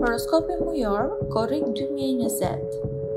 Horoskopi mujor, korrik 2020.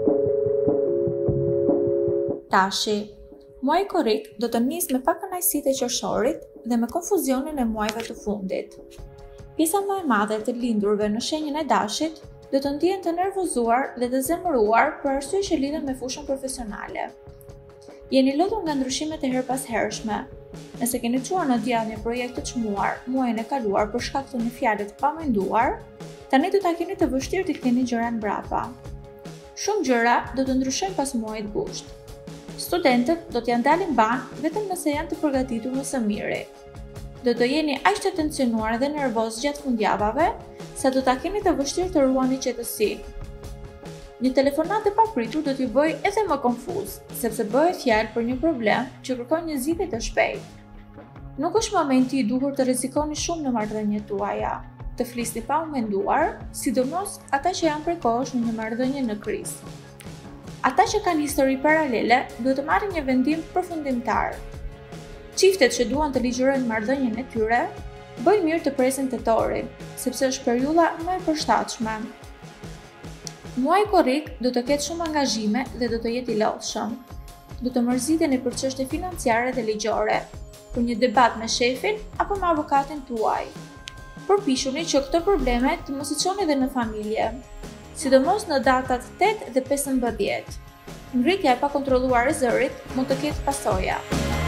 Tashi, muaji korrik do të nisë me pak kënaqësitë e qershorit dhe me konfuzionin e muajve të fundit. Pjesa më e madhe të lindurve në shenjën e dashit do të ndihen të nervozuar dhe të zemëruar për arsye që lidhen me fushën profesionale. Jeni lodhur nga ndryshimet e herpashershme. Nëse keni çuar në djathtë një projekt të çmuar muajin e kaluar për shkak të një fiale të pamenduar, tani do ta keni të vështirë të ktheni gjëra mbrapa. Shumë gjëra do të ndryshojnë pas muajit gusht. Studentët do t'ja ndalin banë vetëm nëse janë të përgatitur më së miri. Do të jeni aq të tensionuar dhe nervoz gjatë fundjavave, sa do ta keni të vështirë të ruani qetësinë. Një telefonat e papritur do t'ju bëjë edhe më konfuz, sepse bëhet fjalë për një problem që kërkon një zgjidhje të shpejtë. Nuk është momenti i duhur të rrezikoni shumë në marrëdhëniet tuaja, të flisni pa u menduar, sidomos ata që janë prekohesh në një marrëdhënie në krizë. Ata që kanë histori paralele duhet të marrin një vendim përfundimtar. Çiftet që duan të ligjërojnë marrëdhënien e tyre, bëjnë mirë të presin tetorin, sepse është periudha më e përshtatshme. Muaji korrik do të ketë shumë angazhime dhe do të jetë i lodhshëm. Do të mërziteni për çështje financiare dhe ligjore, për një debat me shefin apo me avokatin tuaj. Përpishuni që këto probleme të mos i çoni edhe në familje, sidomos në datat 8 dhe 15. Ngritja e pakontrolluar e zërit mund të ketë pasoja.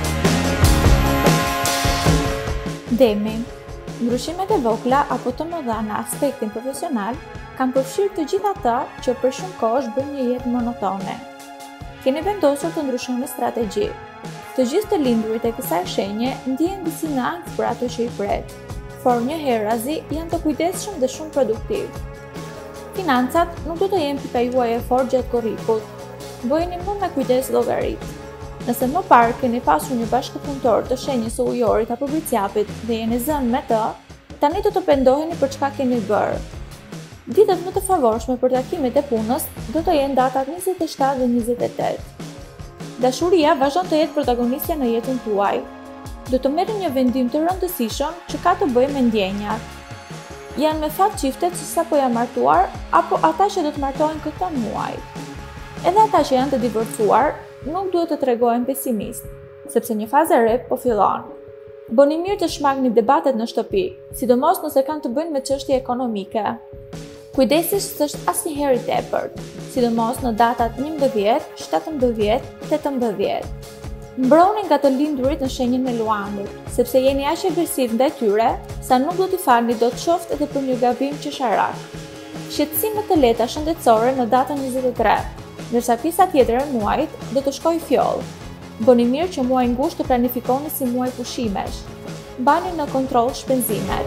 Demi, ndryshimet e vogla apo të mëdha në aspektin profesional kanë përfshirë të gjithë ata që për shumë kohë bëjnë një jetë monotone. Keni vendosur të ndryshoni strategji. Të gjithë të lindurit e kësaj shenje ndihen disi në ankth për ato që i pret, por njëherëzi janë të kujdesshëm dhe shumë produktiv. Financat nuk do të jenë pika juaj e fortë gjatë korrikut. Bëjeni më me kujdes llogarit. Nëse më parë keni pasur një bashkëpunëtor të shenjës së ujorit apo bricjapit dhe jeni zënë me të, tani do të pendoheni për çka keni bërë. Ditët më të favorshme për takimet e punës do të jenë datat 27 dhe 28. Dashuria vazhdon të jetë protagonistja në jetën tuaj. Do të merrni një vendim të rëndësishëm që ka të bëjë me ndjenjat. Janë me fat çiftet që sapo janë martuar apo ata që do të martohen këtë muaj. Edhe ata që janë të divorcuar nuk duhet të tregohen pesimist, sepse një fazë e re po fillon. Bëni mirë të shmangni debatet në shtëpi, sidomos nëse kanë të bëjnë me çështje ekonomike. Kujdesi s'është asnjëherë i tepërt, sidomos në datat 11, 17, 18. Mbroni nga të lindurit në shenjën e luanit, sepse jeni aq agresiv ndaj tyre sa nuk do t'i falni dot qoftë edhe për një gabim qesharak. Shqetësime të lehta shëndetësore në datën 23, ndërsa pjesa tjetër e muajit do të shkojë fjoll. Bëni mirë që muajin gusht të planifikoni si muaj pushimesh. Bani në kontroll shpenzimet.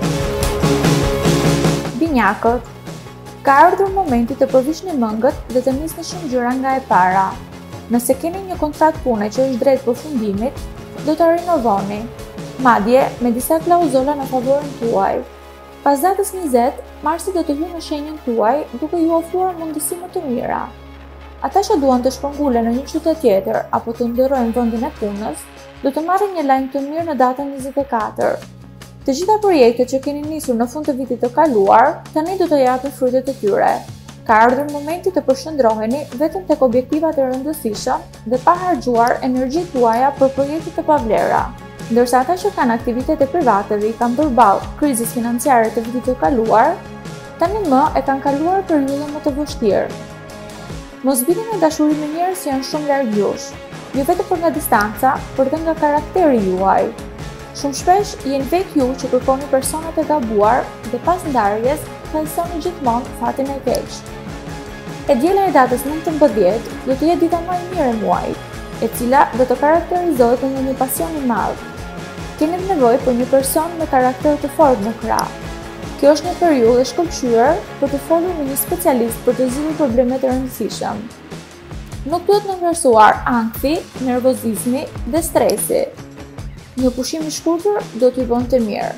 Binjakët, ka ardhur momenti të përvishni mëngët dhe të nisni shumë gjëra nga e para. Nëse keni një kontratë pune që është drejt përfundimit, do ta rinovoni, madje me disa klauzola në favorin tuaj. Pas datës 20, Marsi do të hyjë në shenjën tuaj duke ju ofruar mundësi më të mira. Ata që duan të shpërngulen në një qytet tjetër apo të ndërrojnë vendin e punës, do të marrin një lajm të mirë në datën 24. Të gjitha projektet që keni nisur në fund të vitit të kaluar, tani do të japin frytet e tyre. Ka ardhur momenti të përshëndroheni vetëm tek objektivat e rëndësishëm dhe pa harxuar energjitë tuaja për projekte të pavlera. Ndërsa ata që kanë aktivitete private dhe i kanë përballë krizës financiare të vitit të kaluar, tani më e kanë kaluar periudhën më të vështirë. Mos bini në dashuri me njerëz që janë shumë larg jush, jo vetëm për nga distanca, por edhe nga karakteri juaj. Shumë shpesh jeni vetë ju që kërkoni personat e gabuar dhe pas ndarjes thellësoni gjithmonë fatin e keq. E diela e datës 19 do të jetë dita më e mirë e muajit, e cila do të karakterizohet nga një pasion i madh. Keni nevojë për një person me karakter të fortë në krah. Kjo është një periudhë e shkëlqyer për të folur me një specialist për të zgjidhur problemet e rëndësishëm. Nuk duhet të ngërsuar ankthi, nervozizmi dhe stresi. Një pushim i shkurtër do t'ju bënte mirë.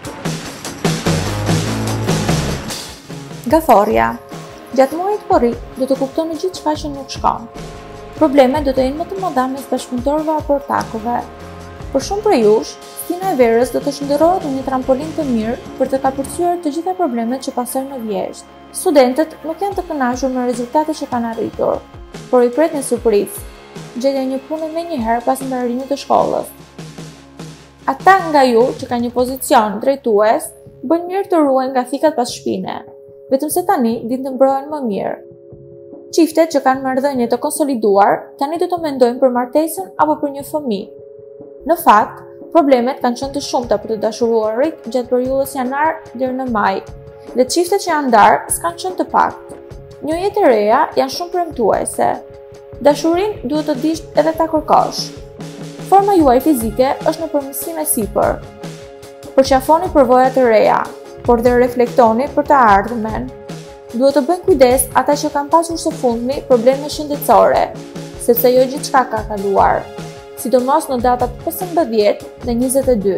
Gaforja. Gjatë muajit korrik do të kuptoni gjithçka që nuk shkon. Problemet do të jenë më të mëdha mes bashkëpunëtorëve apo ortakëve. Për shumë prej jush, stina e verës do të shndërrohet në një trampolin të mirë për të kapërcyer të gjitha problemet që pasojnë në vjeshtë. Studentët nuk janë të kënaqur me rezultatet që kanë arritur, por i pret një surprizë, gjetja një pune menjëherë pas mbarimit të shkollës. Ata nga ju që kanë një pozicion drejtues, bën mirë të ruajnë nga fikat pas shpine, vetëm se tani dinë të mbrohen më mirë. Çiftet që kanë marrëdhënie të konsoliduar, tani do të mendojnë për martesën apo për një fëmijë. Në fakt, problemet kanë qenë të shumta për të dashuruarit gjatë periudhës janar deri në maj, dhe çiftet që janë ndarë s'kanë qenë të paktë. Njëjtë e reja janë shumë premtuese. Dashurinë duhet të dish edhe ta kërkosh. Forma juaj fizike është në përmirësim sipër. Përqafoni përvojat e reja, por dhe reflektoni për të ardhmen. Duhet të bëjnë kujdes ata që kanë pasur së fundmi probleme shëndetësore, sepse jo gjithçka ka kaluar, sidomos në datat 15 dhe 22.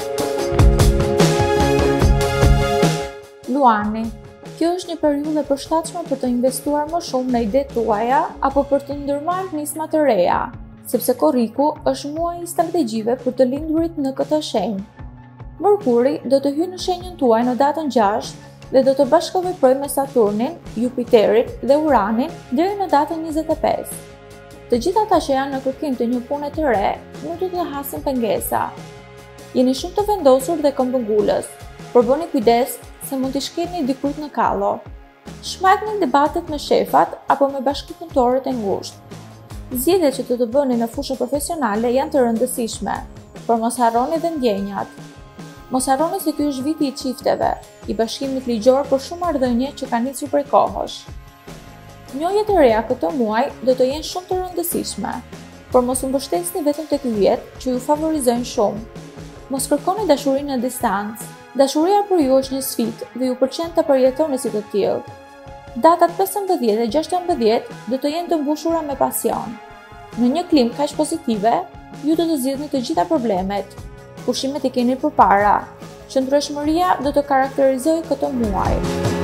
Luani. Kjo është një periudhë e përshtatshme për të investuar më shumë në idetë tuaja apo për të ndërmarrë nisma të reja, sepse korriku është muaji i strategjive për të lindurit në këtë shenjë. Merkuri do të hyjë në shenjën tuaj në datën 6 dhe do të bashkëveprojë me Saturnin, Jupiterin dhe Uranin deri në datën 25. Të gjithë ata që janë në kërkim të një pune të re, nuk do të hasin pengesa. Jeni shumë të vendosur dhe këmbëngulës, por bëni kujdes se mund t'i shkelni dikujt në kallo. Shmajtni debatet me shefat apo me bashkëpunëtorët e ngushtë. Zgjedhjet që do të bëni në fushën profesionale janë të rëndësishme, por mos harroni dhe ndjenjat. Mos harroni se ky është viti i çifteve, i bashkimit ligjor për shumë marrëdhënie që kanë nisur prej kohësh. Njëjët e reja këtë muaj do të jenë shumë të rëndësishme, por mos u mbështesni vetëm tek vjet që ju favorizojnë shumë. Mos kërkoni dashurinë në distancë. Dashuria për ju është një sfidë dhe ju pëlqen të përjetoni si të tillë. Datat 15 dhe 16 do të jenë të mbushura me pasion. Në një klimë kaq pozitive, ju do të zgjidhni të gjitha problemet. Pushimet i keni përpara. Qëndrueshmëria do të karakterizojë këtë muaj.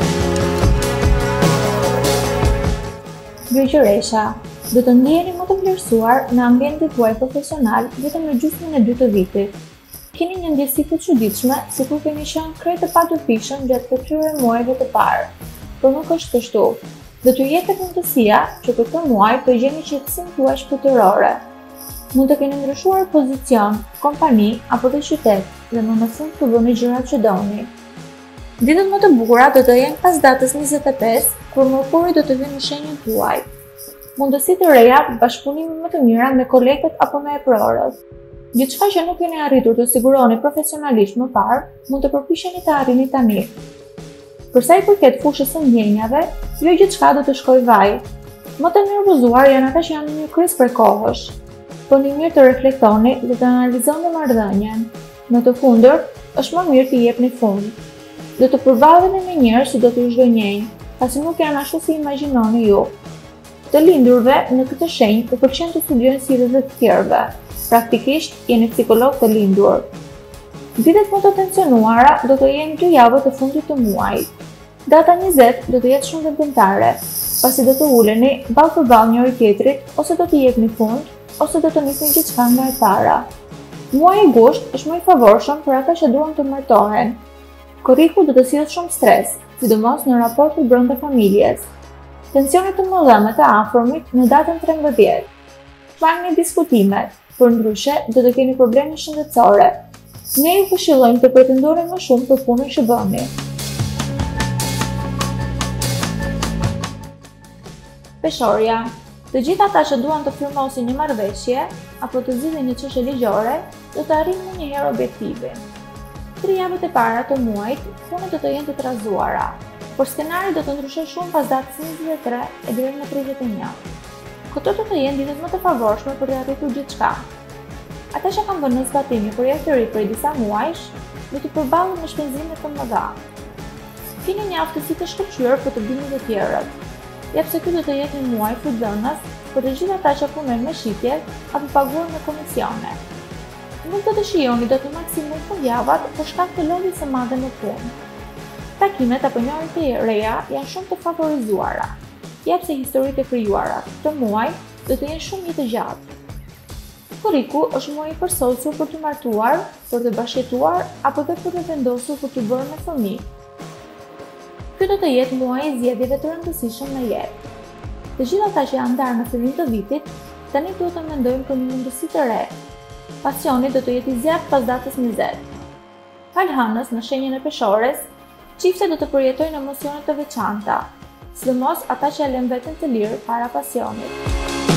Gjyqëresha. Do të ndiheni më të vlerësuar në ambientin tuaj profesional vetëm në gjysmën e dytë të vitit. Keni një ndjesi të çuditshme, sikur keni qenë krejt të patyrfishëm gjatë këtyre muajve të parë. Por nuk është kështu. Do t'ju jepet mundësia që këtë muaj të gjeni qetësinë tuaj shpirtërore. Mund të keni ndryshuar pozicion, kompani apo të qytet dhe në fund të bëni gjërat që doni. Ditët më të bukura do të jenë pas datës 25, kur Merkuri do të hyjë në shenjën tuaj. Mundësi të reja, bashkëpunime më të mira me kolegët apo me eprorët. Gjithçka që nuk keni arritur të siguroni profesionalisht më parë, mund të përpiqeni të arrini tani. Për sa i përket fushës së ndjenjave, jo gjithçka do të shkojë vaj. Më të nervozuar janë ata që janë në një krizë prej kohësh. Bëni mirë të reflektoni dhe të analizoni marrëdhënien. Në të fundër, është më mirë të jepni fund. Do të përballeni me njerëz që do t'ju zhgënjejnë, pasi nuk janë ashtu si imagjinoni ju. Të lindurve në këtë shenjë u pëlqen të studiojnë sirrjet e të tjerëve. Praktikisht jeni psikolog të lindur. Ditët më të tensionuara do të jenë 2 javët të fundit të muajit. Data 20 do të jetë shumë vendimtare, pasi do të uleni ballë për ballë njëri tjetrit, ose do t'i jepni fund, ose do të nisni gjithçka nga e para. Muaji gusht është më i favorshëm për ata që duan të martohen. Korriku do të sjellë shumë stres, sidomos në raportet brenda familjes. Tensionet të mëdha me të afërmit në datën 13. Shmangni diskutimet, por ndryshe do të keni probleme shëndetësore. Ne ju këshillojmë të pretendoni më shumë për punën që bëni. Peshorja. Të gjithë ata që duan të firmosin një marrëveshje apo të zgjidhin një çështje ligjore, do të arrijnë njëherë objektivin. 3 javët e para të muajit, punët do të jenë të trazuara, por skenari do të ndryshojë shumë pas datës 23 e deri në 31. Këto do të jenë ditët më të favorshme për të arritur gjithçka. Ata që kanë vënë në zbatim një projekt të ri prej disa muajsh, do të përballen me shpenzime të mëdha. Keni një aftësi të shkëlqyer për të bindur të tjerët. Jep se ky do të jetë një muaj frutëdhënës për të gjithë ata që punojnë me shitje apo paguhen me komisione. Nuk do të shijoni dot në maksimum fundjavat për shkak të lodhjes së madhe në punë. Takimet apo ngjarjet e reja janë shumë të favorizuara. Jep se historitë e krijuara këtë muaj do të jenë shumë më të gjatë. Shkuriku është muaji i përsosur për të martuar, për të bashkëjetuar apo dhe për të vendosur për të bërë me fëmijë. Ky do të jetë muaji i zgjedhjeve të rëndësishëm në jetë. Të gjithë ata që janë ndarë në fillim të vitit, tani duhet të mendojnë për një mundësi të re. Pasioni do të jetë i zjarrt pas datës 20. Fal hënës në shenjën e peshores, çiftet do të përjetojnë emocione të veçanta, sidomos ata që e lënë veten të lirë para pasionit.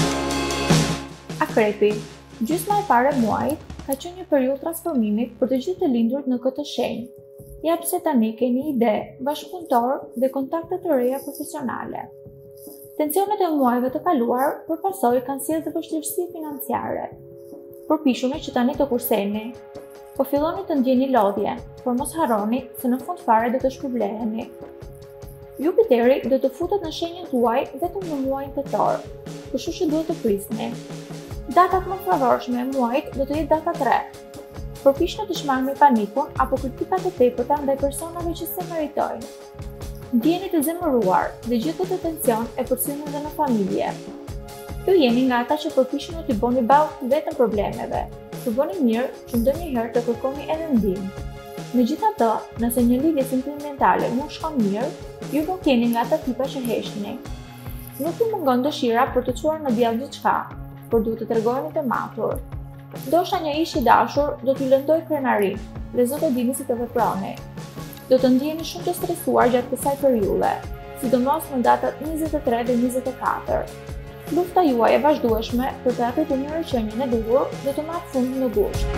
Akrepi, gjysma e parë e muajit ka qenë një periudhë transformimi për të gjithë të lindurit në këtë shenjë. Ja pse tani keni ide, bashkëpunëtor dhe kontakte të reja profesionale. Tensionet e muajve të kaluar përpasoj kanë sjellë të vështirësi financiare. Përpishuni që tani të kurseni. Po filloni të ndjeni lodhje, por mos harroni se në fund fare do të shpërbleheni. Jupiteri do të futet në shenjën tuaj vetëm në muajin tetor, kështu që duhet të prisni. Datat më favorshme e muajit do të jetë data 3. Përpiqni të shmangni panikun apo kritikat e tepërta ndaj personave që se meritojnë. Ndjeni të zemëruar dhe gjithë këtë tension e përcjellni edhe në familje. Ju jeni nga ata që përpiqeni të bëni ballë vetëm problemeve. Të bëni mirë që ndonjëherë të kërkoni edhe ndihmë. Megjithatë, nëse një lidhje sentimentale nuk shkon mirë, ju nuk jeni nga ata tipa që heshni. Nuk ju mungon dëshira për të çuar në djallë diçka, por duhet të tregoni të matur. Ndoshta një ish i dashur do t'ju lëndoj krenarin, dhe zot e dini si të veproni. Do të ndjeni shumë të stresuar gjatë kësaj periudhe, sidomos në datat 23 dhe 24. Lufta juaj e vazhdueshme për të arritur një rrëqenjën e duhur do të marrë fund në gusht.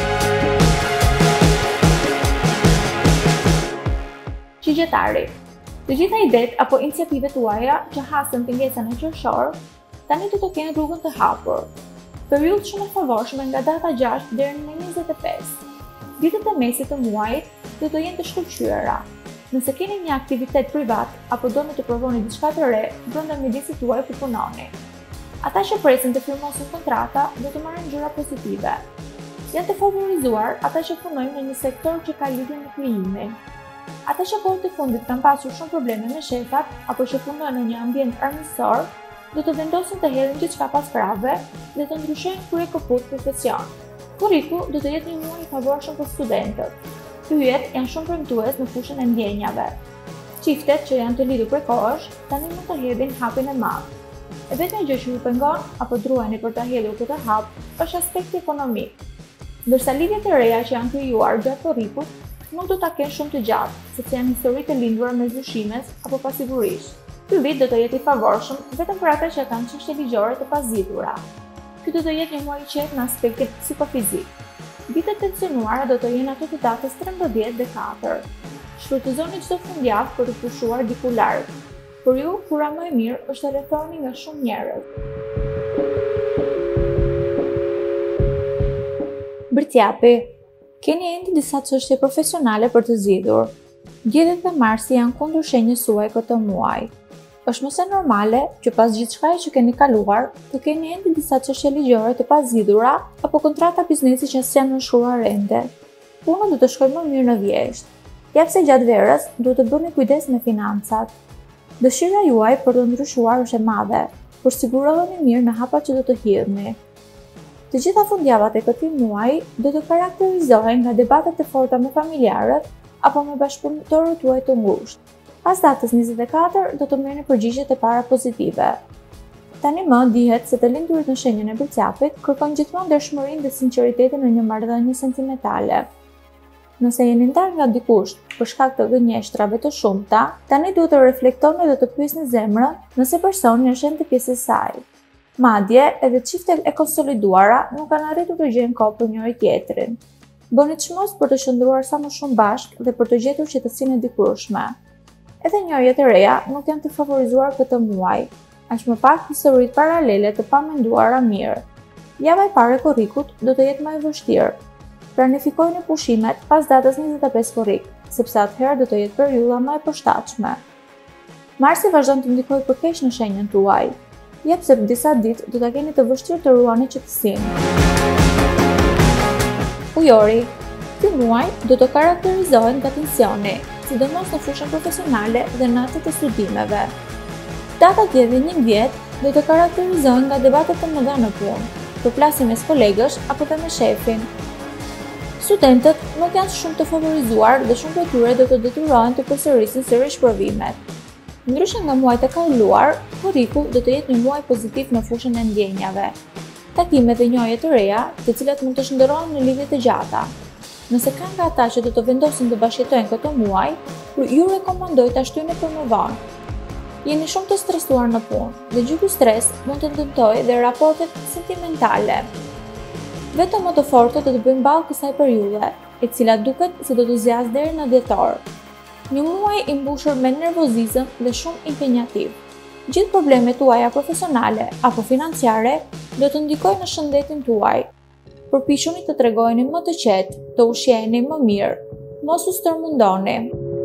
Shigjetari. Të gjitha idetë apo iniciativat tuaja që hasën pengesën e qershor, tani do të kenë rrugën të hapur. Periudhë shumë e favorshme nga data 6 deri në 25. Ditët e mesit të muajit do të jenë të shkëlqyera. Nëse keni një aktivitet privat apo doni të provoni diçka të re brenda mjedisit tuaj ku punoni. Ata që presin të firmosin kontrata do të marrin gjëra pozitive. Janë të favorizuar ata që punojnë në një sektor që ka lidhje me krijimin. Ata që kohët e fundit kanë pasur shumë probleme me shefat apo që punojnë në një ambient armiqësor, do të vendosin të hedhin diçka pas krave dhe të ndryshojnë kurrikuput profesion. Kurriku do të jetë një muaj i favorshëm për studentët. Pyjet janë shumë premtues në fushën e ndjenjave. Çiftet që janë të lidhur prekosh tani mund të hedhin hapin e madh. E vetmja gjë që ju pengon apo druani për ta hedhur këtë hap është aspekti ekonomik. Ndërsa lidhjet e reja që janë krijuar gjatë kurrikut nuk do ta kenë shumë të gjatë, sepse janë histori të lindur me zhvishimes apo pasigurisht. Ky vit do të jetë i favorshëm vetëm për ata që kanë çështje ligjore të pazgjitura. Ky do të jetë një muaj i qetë në aspektin psikofizik. Ditët tensionuara do të jenë ato të datës 13 dhe 4. Shfrytëzoni çdo fundjavë për të pushuar diku larg. Por ju, kura më e mirë është të rrethoni nga shumë njerëz. Bërtjapi. Keni ende disa çështje profesionale për të zgjidhur. Diellit dhe Marsi janë kundër shenjës suaj këtë muaj. Është mëse normale që pas gjithçkaje që keni kaluar, të keni ende disa çështje ligjore të pazgjidhura apo kontrata biznesi që s'janë nënshkruar ende. Puna do të shkojë më mirë në vjeshtë. Ja pse gjatë verës duhet të bëni kujdes me financat. Dëshira juaj për të ndryshuar është e madhe, por siguroheni mirë në hapat që do të hidhni. Të gjitha fundjavat e këtij muaji do të karakterizohen nga debatet e forta me familjarët apo me bashkëpunëtorët tuaj të ngushtë. Pas datës 24 do të merrni përgjigjet e para pozitive. Tani më dihet se të lindurit në shenjën e Bërtjapit kërkojnë gjithmonë ndershmërinë dhe sinqeritetin në një marrëdhënie sentimentale. Nëse jeni ndarë nga dikush për shkak të gënjeshtrave të shumta, tani duhet të reflektoni dhe të pyesni zemrën nëse personi është ende pjesë e saj. Madje, edhe çiftet e konsoliduara nuk kanë arritur të gjejnë kohë për njëri tjetrin. Bëni çmos për të qëndruar sa më shumë bashkë dhe për të gjetur qetësinë e dikurshme. Edhe njëriet e reja nuk janë të favorizuar këtë muaj, aq më pak historitë paralele të pamenduara mirë. Java e parë e korrikut do të jetë më e vështirë. Planifikojeni pushimet pas datës 25 korrik, sepse atëherë do të jetë periudha më e përshtatshme. Marsi vazhdon të ndikojë për keq në shenjën tuaj. Jep se për disa ditë do ta keni të vështirë të ruani qetësinë. Ujori. Ky muaj do të karakterizohet nga tensioni, sidomos në fushën profesionale dhe në atë të studimeve. Data 10 dhe 11 do të karakterizohen nga debatet e mëdha në punë, përplasje mes kolegësh apo dhe me shefin. Studentët nuk janë shumë të favorizuar dhe shumë prej tyre do të detyrohen të përsërisin sërish provimet. Ndryshe nga muajt e kaluar, korriku do të jetë një muaj pozitiv në fushën e ndjenjave. Takime dhe njohje të reja, të cilat mund të shndërrohen në lidhje të gjata. Nëse ka nga ata që do të vendosin të bashkëjetojnë këtë muaj, ju rekomandoj ta shtyni për më vonë. Jeni shumë të stresuar në punë dhe ky stres mund të dëmtojë dhe raportet sentimentale. Vetëm më të fortët do të bëjnë ballë kësaj periudhe, e cila duket se do të zgjasë deri në dhjetor. Një muaj i mbushur me nervozizëm dhe shumë impenjativ. Gjithë problemet tuaja profesionale apo financiare do të ndikojnë në shëndetin tuaj. Përpiquni të tregojeni më të qetë, të ushqeheni më mirë, mos u stërmundoni.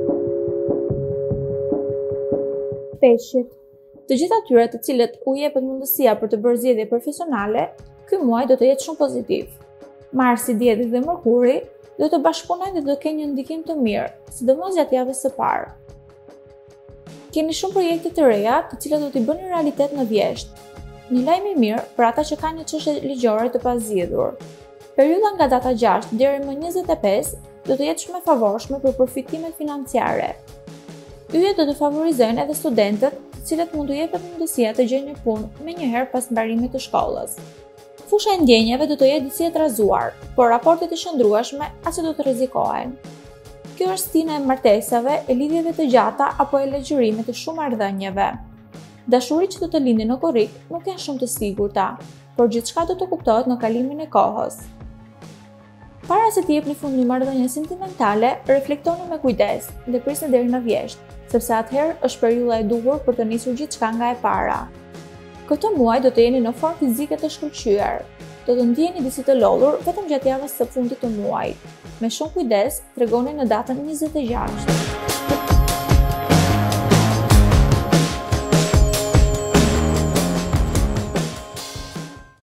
Peshqit. Të gjithë atyre të cilët u jepet mundësia për të bërë zgjedhje profesionale, ky muaj do të jetë shumë pozitiv. Marsi, Dielli dhe Mërkuri do të bashkëpunojnë dhe do të kenë një ndikim të mirë, sidomos gjatë javës së parë. Keni shumë projekte të reja, të cilat do t'i bëni realitet në vjesht. Një lajm i mirë për ata që kanë një çështje ligjore të pazgjidhur. Periudha nga data 6 deri më 25 do të jetë shumë e favorshme për përfitimet financiare. Yjet do të favorizojnë edhe studentët, të cilët mund t'u jepet mundësia të gjejnë një punë menjëherë pas mbarimit të shkollës. Fusha e ndjenjave do të jetë disi e trazuar, por raportet e shëndrueshme as do të rrezikohen. Kjo është stina e martesave, e lidhjeve të gjata apo e legjërimit të shumë marrëdhënieve. Dashuritë që do të lindin në korrik nuk janë shumë të sigurta, por gjithçka do të kuptohet në kalimin e kohës. Para se të jepni fund një marrëdhënie sentimentale, reflektoni me kujdes dhe prisni deri në vjesht, sepse atëherë është periudha e duhur për të nisur gjithçka nga e para. Këtë muaj do të jeni në formë fizike të shkëlqyer. Do të ndjeni disi të lodhur vetëm gjatë javës së fundit të muajit. Me shumë kujdes, tregoni në datën 26.